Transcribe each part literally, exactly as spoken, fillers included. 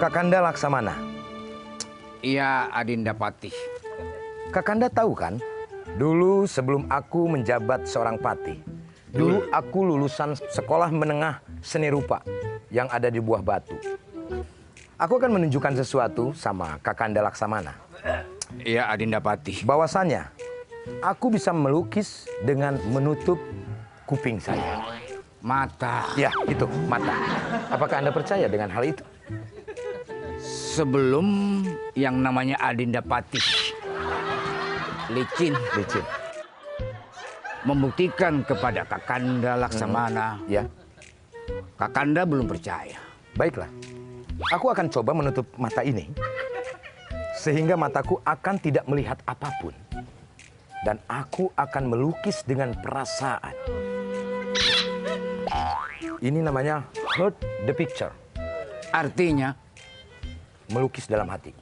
Kakanda Laksamana. Iya, Adinda Patih. Kakanda tahu kan, dulu sebelum aku menjabat seorang patih, dulu aku lulusan sekolah menengah seni rupa yang ada di Buah Batu. Aku akan menunjukkan sesuatu sama Kakanda Laksamana. Iya, Adinda Patih. Bahwasannya, aku bisa melukis dengan menutup kuping saya. Mata. Ya, itu, mata. Apakah Anda percaya dengan hal itu? Sebelum yang namanya Adinda Patih, licin, Licin. membuktikan kepada Kakanda Laksamana, Hmm. Ya, Kakanda belum percaya. baiklah. Aku akan coba menutup mata ini, sehingga mataku akan tidak melihat apapun. Dan aku akan melukis dengan perasaan. Ini namanya hold the picture. Artinya, Melukis dalam hati.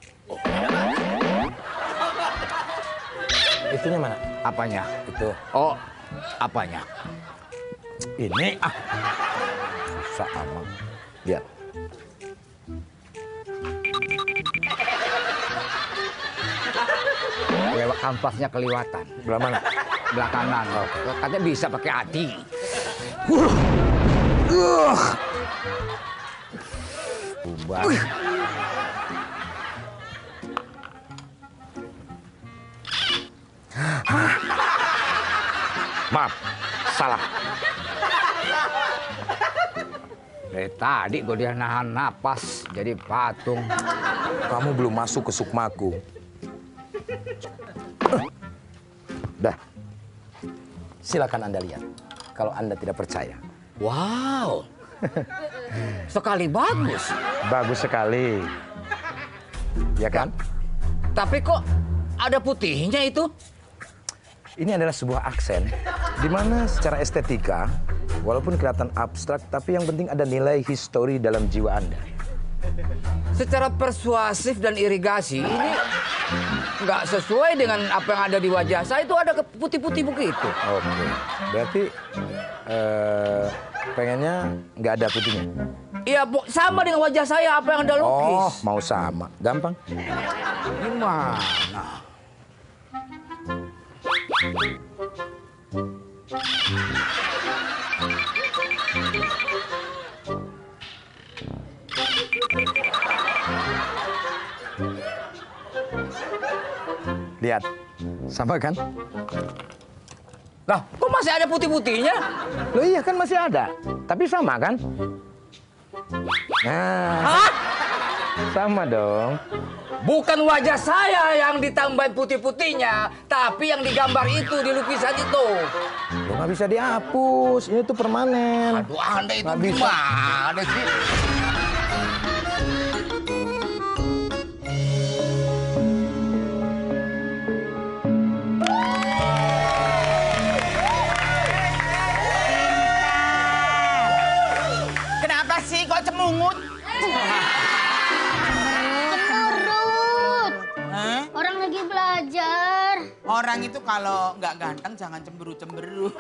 Itunya mana? apanya? Itu. Oh, apanya? Ini. Ah. Susah amat. Lihat. Lewat kampasnya keliwatan. Belah mana? Belah kanan. Oh. Katanya bisa pakai hati. Bubar. Maaf, salah. Dari tadi gue dia nahan napas jadi patung. Kamu belum masuk ke sukmaku. Dah. Silakan Anda lihat. Kalau Anda tidak percaya. Wow, sekali bagus. Bagus sekali. Ya kan? Tapi kok ada putihnya itu? Ini adalah sebuah aksen di mana secara estetika, walaupun kelihatan abstrak, tapi yang penting ada nilai histori dalam jiwa Anda. Secara persuasif dan irigasi ini nggak sesuai dengan apa yang ada di wajah saya. Itu ada putih-putih begitu. Oke, berarti eh, pengennya nggak ada putihnya? Iya, Bu, sama dengan wajah saya apa yang Anda Oh, lukis. mau sama. Gampang. Gimana? Lihat, sama kan? Lah, kok masih ada putih-putihnya? Loh iya kan masih ada, tapi sama kan? Nah, Hah? sama dong. Bukan wajah saya yang ditambahin putih-putihnya, tapi yang digambar itu di lukisan itu. Lo nggak bisa dihapus, ini tuh permanen. Aduh, Anda itu Nggak bisa. gimana sih? Kenapa sih kok cemungut? Menurut Hah? orang lagi belajar. Orang itu kalau nggak ganteng jangan cemberut-cemberut.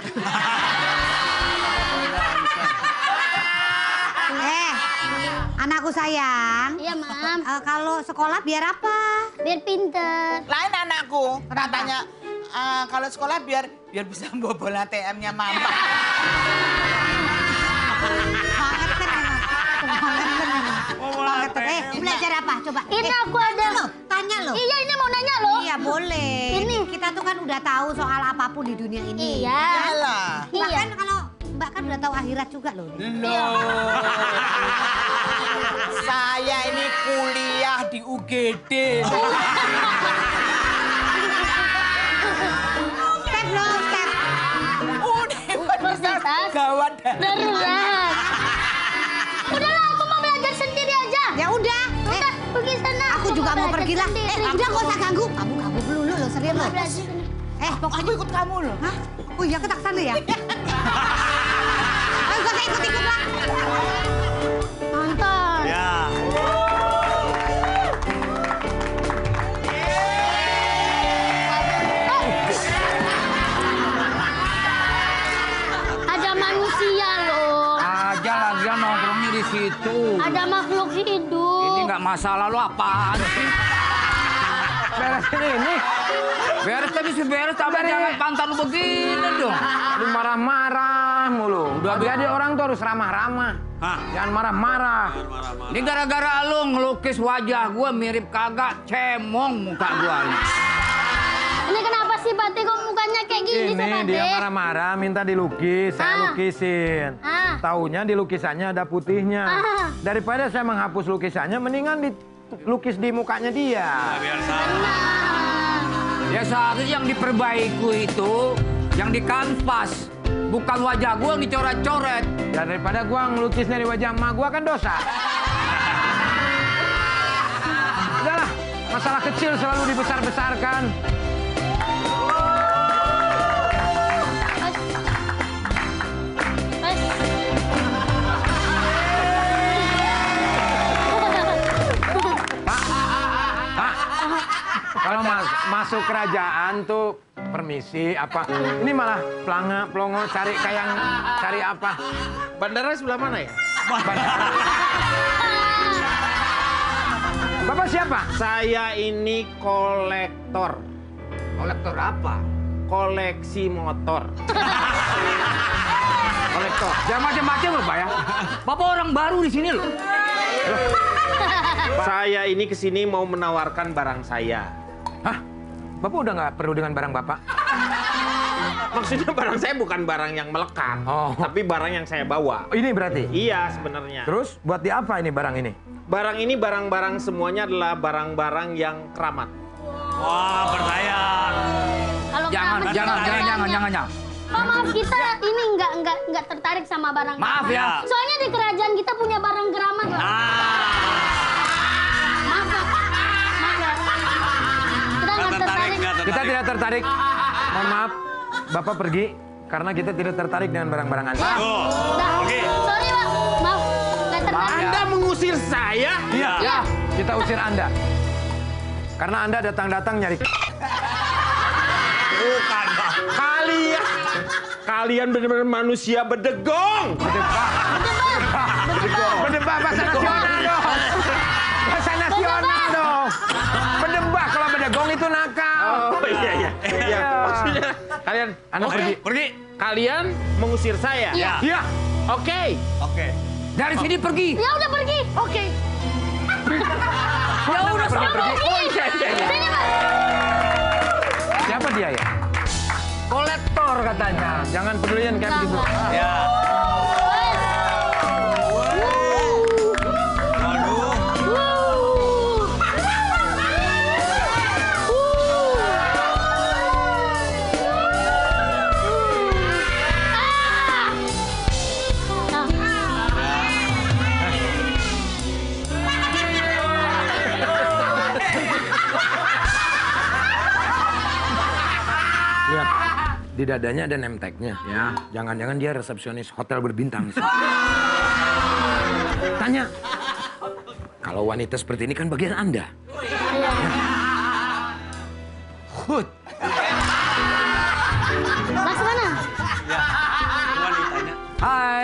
Eh, anakku sayang. Iya, Mam. Eh, kalau sekolah biar apa? Biar pinter. Lain anakku, katanya eh, kalau sekolah biar biar bisa bobol A T M-nya mama. Bangetan emang. Bangetan emang. Bangetan. Eh, belajar apa? Coba. Ini Eh, aku ada. Loh, tanya loh. Iya, ini mau nanya loh. Iya, boleh. Ini. Kita tuh kan udah tahu soal apapun di dunia ini. Iya. Iyalah. Bahkan kalau Mbak kan udah tahu akhirat juga loh. Loh. Saya ini kuliah di U G D. Step loh, step. Universitas Universitas. gawat. Darurat. Udahlah, aku mau belajar sendiri aja. Ya udah. Eh, Udah, pergi sana. aku juga mau pergi lah. Eh, sendiri. udah nggak usah ganggu. Kamu kamu dulu loh, serius loh. Belajar sendiri. Eh, pokoknya. Aku ikut kamu loh. Hah? Oh iya, kita kesana ya? Ayo, gak usah ikut-ikut lah. Nonton. Ya. Ada manusia loh. Aja lah dia nongkrongnya di situ. Ada makhluk hidup. Ini nggak Masa lalu apaan sih? Beresin ini. Beres tapi sih beres, tapi Beres. jangan pantang lu begini dong. Lu marah-marah mulu. Udah jadi orang tuh harus ramah-ramah. Hah? Jangan marah-marah. Ini gara-gara lu ngelukis wajah gua mirip kagak, cemong muka gua nih. Ini kenapa sih Pati kok mukanya kayak gini sih Ini Pati? dia marah-marah minta dilukis, saya Ah. lukisin. Ah. Taunya di lukisannya ada putihnya. Ah. Daripada saya menghapus lukisannya, mendingan dilukis di mukanya dia. Biar sama. Ya seharusnya yang diperbaiki itu yang di kanvas, bukan wajah gua yang dicoret-coret. Dan daripada gua ngelukisnya di wajah emak gua kan dosa. Udahlah, masalah kecil selalu dibesar-besarkan. Mas. Pak, kalau mas- masuk kerajaan tuh permisi apa? Ini malah pelanga, pelongo cari kayak cari apa? Bandara sebelah mana ya? Bapak siapa? Saya ini kolektor. Kolektor apa? Koleksi motor. Kolektor. Jangan macam-macam loh, Pak ya. Bapak orang baru di sini loh. Saya ini kesini mau menawarkan barang saya. Hah? Bapak udah nggak perlu dengan barang Bapak? Maksudnya barang saya bukan barang yang melekat, Oh. tapi barang yang saya bawa. Oh, ini berarti? Iya sebenarnya. Terus buat di apa ini barang ini? Barang ini barang-barang semuanya adalah barang-barang yang keramat. Wah, berbayar. Kalau Jangan, keramat jangan, kita jangan, jangan, jangan, jangan. Oh, maaf kita ini nggak nggak nggak tertarik sama barang. Maaf keramat. ya. Soalnya di kerajaan kita punya barang keramat loh. Ah, Maaf ya. Maaf ya. Kita nggak nggak tertarik, tertarik. nggak Kita tertarik. tidak tertarik. Mohon maaf, Bapak pergi karena kita tidak tertarik dengan barang-barang Anda. Tuh, Dah. oke. Sorry Pak. Maaf. Nggak tertarik. Anda mengusir saya? Iya, Iya. kita usir Anda. Karena Anda datang-datang nyari. Bukan, Pak. Kalian, kalian benar-benar manusia bedegong. Berdebak. Berdebak bahasa nasional dong. Bahasa nasional dong. Berdebak kalau berdegong itu nakal. Oh iya iya. Iya. Maksudnya kalian, Anda Oke, pergi. pergi. kalian mengusir saya. Iya. Iya. Oke. Oke. Dari sini pergi. Ya udah pergi. Oke. Ya udah pergi, sana. pergi. Oh iya iya. iya. Sini Pak. Siapa dia ya? Kolektor katanya. Jangan pedulian kayak begitu. Ya. Waduh. Lihat, di dadanya ada name tag-nya. Ya. Jangan-jangan dia resepsionis hotel berbintang. Tanya. Kalau wanita seperti ini kan bagian Anda. Ya. Hut. Mas mana? Wanitanya. Hai.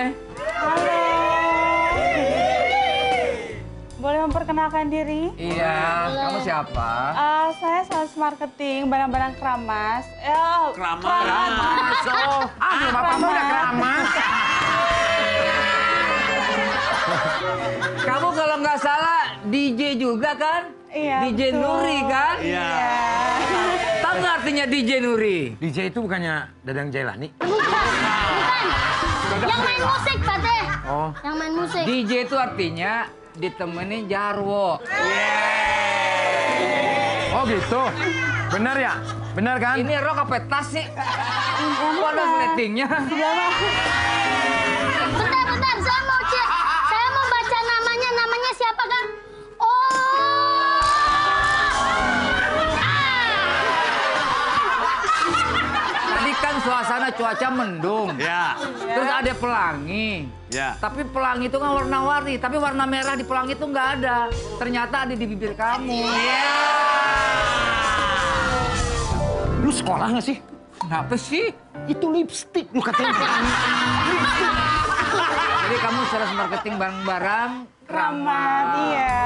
Boleh memperkenalkan diri? Iya, kamu siapa? Eh, saya sales marketing barang-barang keramas. Eh, Keramas. Oh, Ah, bapakmu udah keramas. kamu kalau nggak salah D J juga kan? Iya, D J betul. Nuri kan? Iya. Tahu nggak artinya D J Nuri? D J itu bukannya Dadang Jailani? Bukan. Bukan. Yang main musik Pak Teh. Oh. Yang main musik. D J itu artinya ditemenin jarwo. Oh gitu. Benar ya? Benar kan? Ini rok apa tas sih? Kok ada sletingnya? Bentar, bentar. Saya mau cek. Saya mau baca namanya. Namanya siapa kan? Oh. Tadi kan suasana cuaca mendung. Ya. Terus ada pelangi. Ya. Tapi pelangi itu kan warna-warni. Tapi warna merah di pelangi itu nggak ada. Ternyata ada di bibir kamu. Lu sekolah nggak sih? Kenapa sih? Itu lipstick lu katanya. Jadi kamu sales marketing barang-barang Keramat, iya.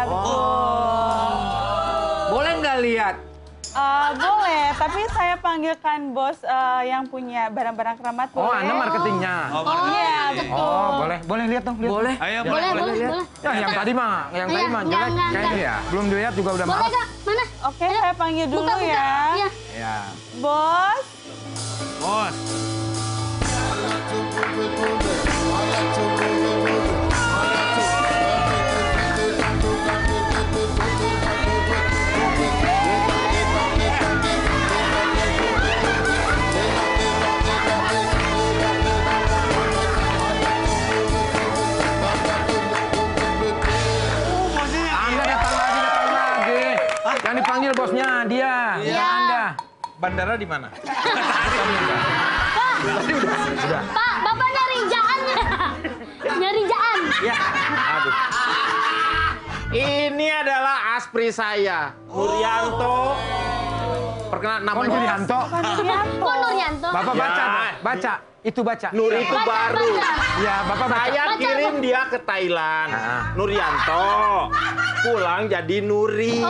Boleh nggak lihat? Eh, boleh, tapi saya panggilkan bos eh, yang punya barang-barang keramat. Oh, boleh? Anda marketingnya. Oh, Iya, betul. Oh, boleh. Boleh lihat dong, lihat. Boleh. Ayo, Boleh, boleh, lihat. boleh. Ya, yang tadi mah, yang tadi Iya, mah enggak, jelek enggak, kayaknya ya. Belum dilihat juga udah Boleh maaf. gak? Mana? Oke, saya panggil dulu Buka, buka. ya. Iya. Ya. Bos, Bos. Anda datang lagi, datang lagi. Yang dipanggil bosnya, dia. Iya. Anda. Bandara di mana? Pak, Bapak nyari jaan ya? Nyari jaan. Ya, aduh. Ini adalah aspri saya, Nuryanto. Perkenalan Oh, namanya. Nuryanto. Kok Nuryanto? Bapak Ya. baca, baca. Itu baca. Nur itu Baca, baru. baca. Ya, Bapak baca. Saya Baca, kirim Bang. dia ke Thailand. Ah. Nuryanto pulang jadi Nuri.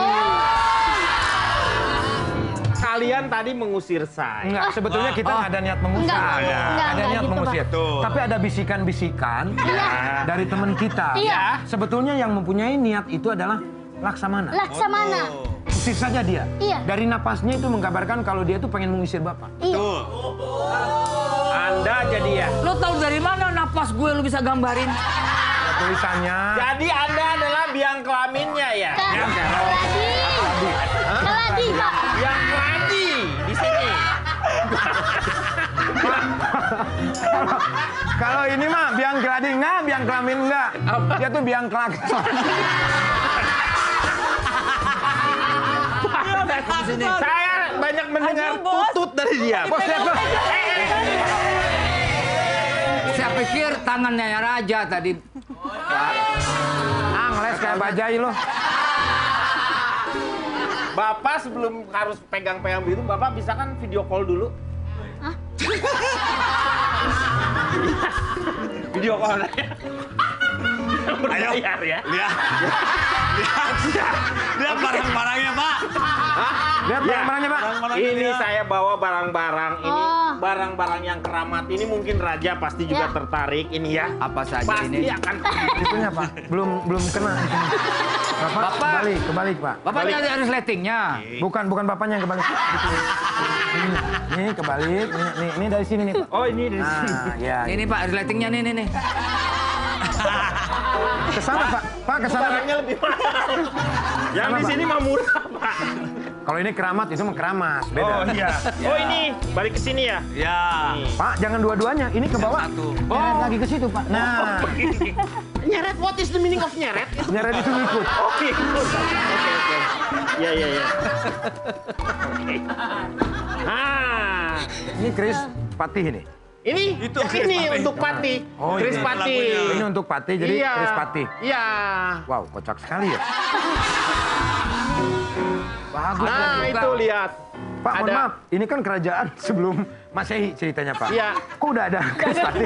Kalian tadi mengusir saya. Enggak, sebetulnya kita nggak ada niat mengusir. Enggak, Ada, enggak, ada enggak niat gitu, mengusir. Pak. Betul. Tapi ada bisikan-bisikan dari teman kita. Iya. Sebetulnya yang mempunyai niat itu adalah Laksamana. Laksamana. Usir saja dia. Iya. Dari napasnya itu mengkabarkan kalau dia itu pengen mengusir Bapak. Iya. Tuh. Anda jadi ya. Lo tahu dari mana napas gue lo bisa gambarin? Tulisannya. Jadi Anda adalah biang kelaminnya ya? Kak, Keladi. Keladi, Pak. Yang keladi di sini. Kalau ini mah biang keladi enggak, biang kelamin enggak. Dia tuh biang klakson. Saya banyak mendengar Aduh, Bos. tutut dari dia. Bos, lihat bos. Saya pikir tangannya ya raja tadi. Ah, ngeles kayak bajai lo. Bapak sebelum harus pegang-pegang begitu, Bapak bisa kan video call dulu? Hah? Video call ya. Ayo. Berbayar ya. Lihat. Lihat. Lihat barang-barangnya, Pak. Lihat Ya. barang-barangnya, Pak. Barang-barangnya Ini dia. saya bawa barang-barang ini, Oh. barang-barang yang keramat. Ini mungkin raja pasti juga Ya. tertarik ini ya. Apa saja Pasti ini? akan. Itunya, Pak. Belum belum kena. Bapak, Bapak. kebalik, kebalik, Pak. Bapak nyari harus lettingnya. Bukan, bukan bapaknya yang kebalik. Gitu. Ini, ini kebalik, ini, ini, ini dari sini nih, Pak. Oh ini di sini. Nah, ya. Ini Pak, lettingnya nih, nih, nih. Kesana, Pak. Pak, kesana. Barangnya lebih mahal. Yang Sama, di Pak. sini mah murah, Pak. Kalau ini keramat, itu mah keramas. Beda. Oh iya. Oh ini balik ke sini ya. Ya. Pak, jangan dua-duanya. Ini ke bawah. Satu. Nyeret lagi ke situ, Pak. Nah, Nyeret, what is the meaning of nyeret? nyeret itu ngikut. Oke, oke, oke. Ya, ya, ya. Oke. Ah, Ini Kris Patih ini. ini, Itu yang Kris ini Patih. untuk Pati. Oh, Kris ini. Pati. Lagunya. Ini untuk Patih, jadi Iya. Kris Patih. Iya. Wow, kocak sekali ya. Bagus. Nah, bagus. itu lihat. Pak, mohon ada- maaf. Ini kan kerajaan sebelum Masehi ceritanya, Pak. Iya. Kok udah ada Kris Patih?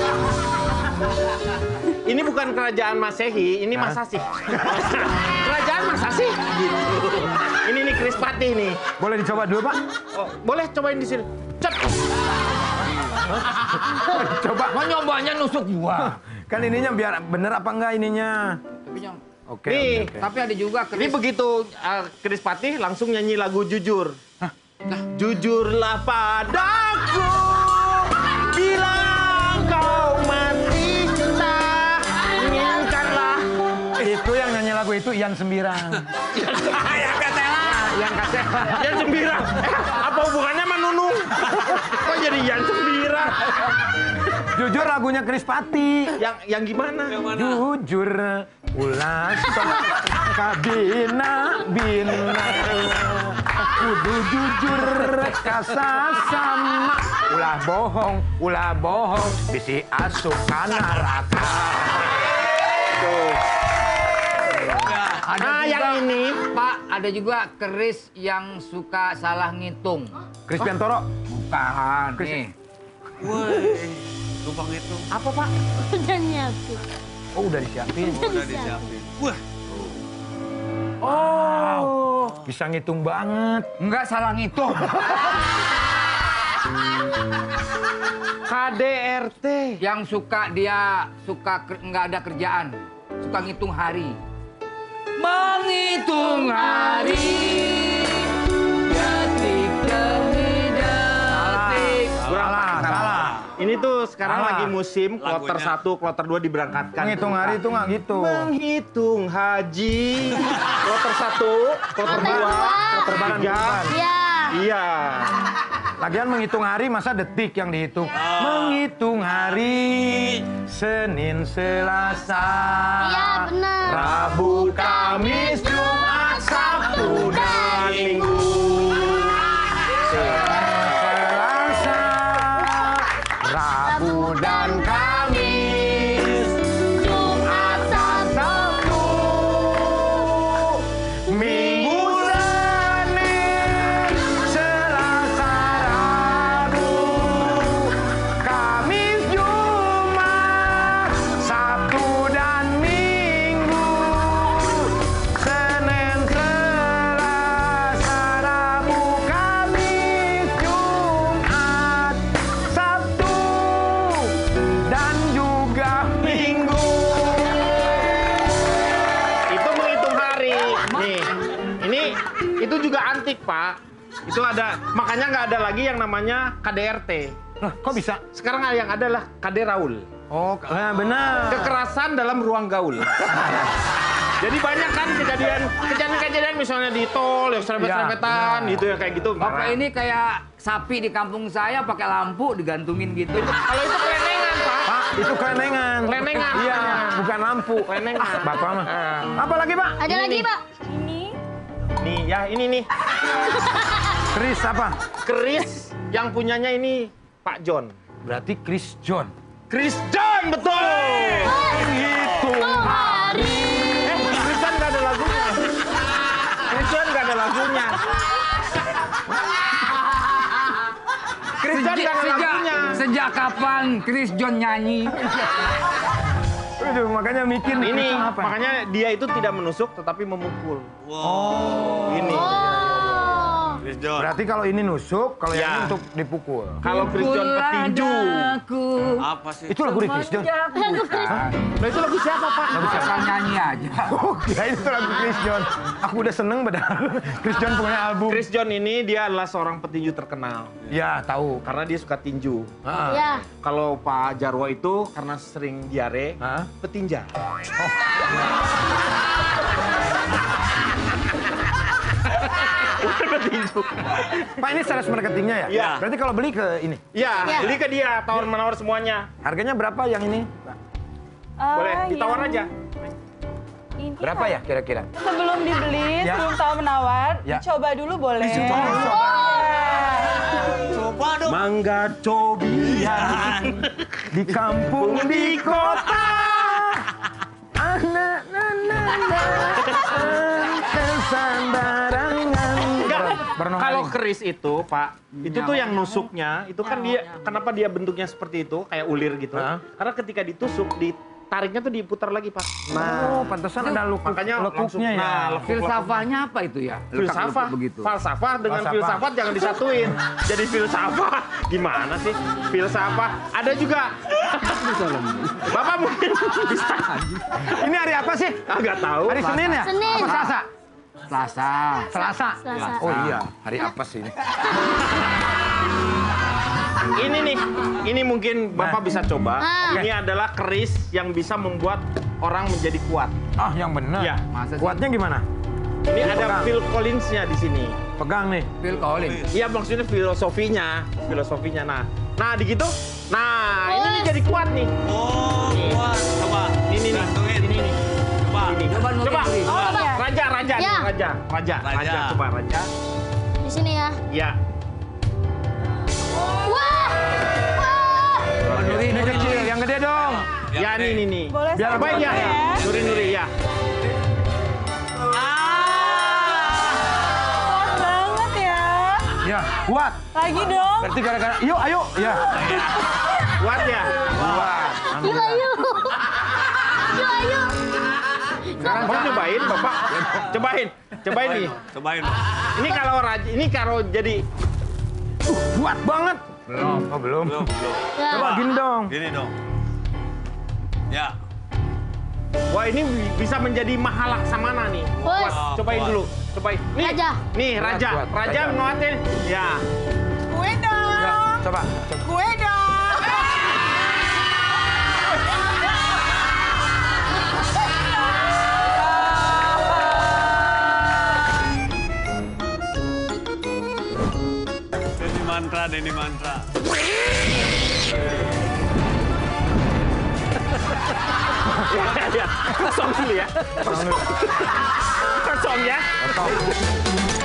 Ini bukan kerajaan Masehi, ini Hah? Masasi. Kerajaan Masasi. Gitu. Ini nih Kris Pati nih. Boleh dicoba dulu, Pak? Oh, boleh cobain di sini. Cet. Coba. Kok nyobanya nusuk gua? Kan ininya biar bener apa enggak ininya? Tapi yang- Oke. Nih, oke, oke. Tapi ada juga Ini Kris. begitu uh, Kris Patih langsung nyanyi lagu Jujur. Jujurlah padaku bila kau mati cinta, inginkanlah. Itu yang nyanyi lagu itu Ian Sembirang. Yang katela. Yang katanya. Yan Sembirang. Eh, apa hubungannya sama Nunung? Kok jadi Yan Sembirang? Jujur lagunya Kris Patih. Yang yang gimana? Jujur ulas kabina bina kudu jujur kasasama ulah bohong ulah bohong bisi asup kana neraka. Tuh. Ada Nah, juga, yang ini. Pak, ada juga keris yang suka salah ngitung. Chris Piantoro. Bukan, nih. Woi, tumpang itu. Apa, Pak? Udah nyiapin. Oh, udah disiapin. Udah disiapin. Wah, Oh, bisa ngitung banget. Enggak salah ngitung. K D R T. Yang suka dia suka ker- nggak ada kerjaan, suka ngitung hari. Menghitung hari, detik demi detik. Salah, salah. Ini tuh sekarang Salah. lagi musim kloter Lagunya. satu, kloter dua diberangkatkan. Menghitung hari itu nggak gitu. Menghitung haji. Kloter satu, kloter Kloter dua, dua. kloter tiga. Iya. Iya. Lagian menghitung hari masa detik yang dihitung. Menghitung hari Senin, Selasa, Iya, benar. Rabu, Kamis, Jumat, Sabtu, dan Minggu. Senin, Selasa, Rabu dan Kamis, Jumat, Sabtu, Minggu, Senin, Selasa, Rabu, Kamis, Jumat, Sabtu dan Minggu. Senin, Selasa, Rabu, Kamis, Jumat, Sabtu dan juga Minggu. Itu menghitung hari. Nih, ini itu juga antik, Pak. Itu ada, makanya nggak ada lagi yang namanya K D R T. Nah, kok bisa? Sekarang yang ada lah K D Raul. Oh, eh, benar. Kekerasan dalam ruang gaul. Jadi banyak kan kejadian kejadian-kejadian misalnya di tol yang serempet-serempetan Iya, gitu ya kayak gitu. Bapak ini kayak sapi di kampung saya pakai lampu digantungin gitu. Kalau itu kelenengan, Pak. Pak, itu kelenengan. Kelenengan. Iya, bukan lampu. Kelenengan. Bapak mah. Ah. Apa lagi, Pak? Ada Ini lagi, nih. Pak. Ini Nih ya, ini nih. Chris apa? Keris yang punyanya ini Pak John. Berarti Chris John. Chris John, betul. Gitu. Hari. Eh, Chris John nggak ada lagunya. Chris John nggak ada lagunya. Chris John Sejak, nggak ada sejak, lagunya. sejak kapan Chris John nyanyi? Aduh, makanya mikir nih, Ini Chris John apa? makanya dia itu tidak menusuk tetapi memukul. wow. Ini. Oh. Chris John. Berarti kalau ini nusuk, kalau yang Ya. ini untuk dipukul. Kalau Chris John petinju. Aku. Apa sih? Itu lagu dari Chris John. Lagu Chris. Nah itu lagu siapa, Pak? Asal nyanyi aja. Oh, kirain itu lagu Chris John. Aku udah seneng padahal Chris John punya album. Chris John ini dia adalah seorang petinju terkenal Ya, tahu. karena dia suka tinju. Ah. Ya. Kalau Pak Jarwo itu karena sering diare, Hah? petinja. Bukan petinju. Pak, ini sales marketingnya ya? Iya. Berarti kalau beli ke ini. Iya, Ya. beli ke dia, tawar-menawar semuanya. Harganya berapa yang ini? eh, Boleh, ditawar yang aja. ini, Berapa ya kira-kira? Sebelum dibeli, Ya. sebelum tahu menawar, Ya. dicoba dulu boleh. Coba dong. Mangga cobian di kampung di kota. Anak kesambarangan. Enggak, Berno kalau hari. keris itu, Pak, itu tuh yang nusuknya, itu kan dia, kenapa dia bentuknya seperti itu, kayak ulir gitu. Hah? Karena ketika ditusuk, ditariknya tuh diputar lagi, Pak. Oh, pantesan ada lekuk, Makanya langsung, lekuknya ya. nah, lekuk- Filsafahnya apa itu ya? Filsafah, Lekak-lekuk begitu. falsafah dengan Falsafah. filsafat jangan disatuin. Jadi filsafah, gimana sih? Filsafah, ada juga. Bapak mungkin bisa. Ini hari apa sih? Agak tahu. Hari Senin ya? Senin. Apa Selasa? Selasa. Selasa. Selasa. Oh iya, hari apa sih ini? Ini nih, ini mungkin Bapak bisa coba. Ah. Ini adalah keris yang bisa membuat orang menjadi kuat. Ah, yang benar. Iya. Masa sih? Kuatnya gimana? Ini ada Pegang. Phil Collins-nya di sini. Pegang nih. Phil Collins. Iya, maksudnya filosofinya, filosofinya. Nah, nah di gitu. Nah, ini nih jadi kuat nih. Oh, kuat. Coba. Ini nih, Gantungin. ini nih. Coba. Ini. Coba nulis, Coba. nulis. Oh, Coba. Raja, raja, nih, Ya. raja, raja, raja, Raja. coba raja. Di sini ya. Ya. Wah. Wah. Nuri, Ini Nuri, kecil, yang gede dong. Ya, nih, nih, nih. Boleh Biar saya apa Coba coba ya, ya? Nuri, Nuri, ya. Ya, kuat. Lagi dong. Berarti gara-gara, yuk, ayo. Ya. Kuat ya? Kuat. Yuk, ayo. Yuk, ayo. Sekarang mau cobain, Bapak. Cobain. Cobain nih. Cobain. Ini kalau raja, ini kalau jadi uh, kuat banget. Belum, oh belum. Belum, belum. Ya. Coba gini dong. Gini dong. Ya. Wah, ini bi- bisa menjadi Mahalaksamana nih. Bos. Kuat. Cobain dulu. Cobain. Nih. Raja. Nih, Kuat, raja. kuat. Raja Raja. nguatin. Ya. Kue dong. Ya, coba. coba. Kue dong. Deni mantra, Deni mantra. Ya, ya. Kosong dulu ya. Kosong. Kosong ya. Potong.